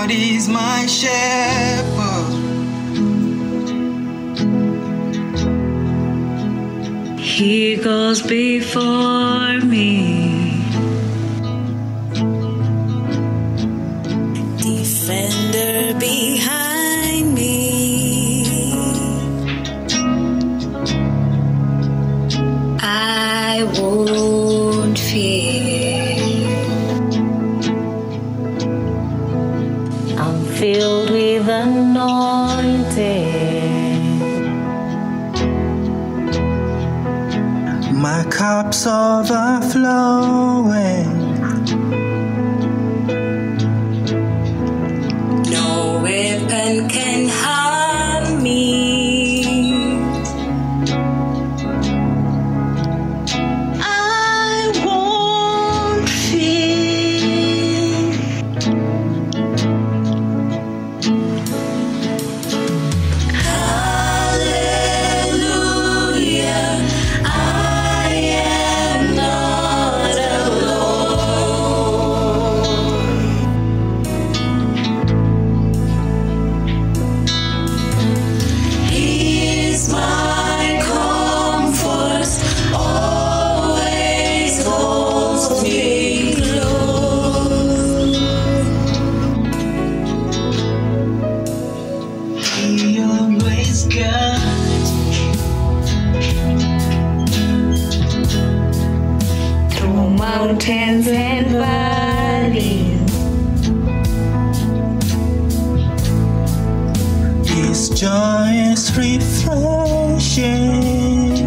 Lord is my shepherd. He goes before me, defender behind me. I won't fear. I'm filled with anointing. My cup's overflowing. No weapon can harm me. I won't fear. Hallelujah. I am not alone. He is my comfort, always holds me close. He always guides me Through mountains and valleys, His joy is refreshing.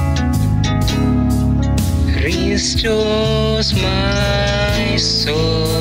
Restores my soul.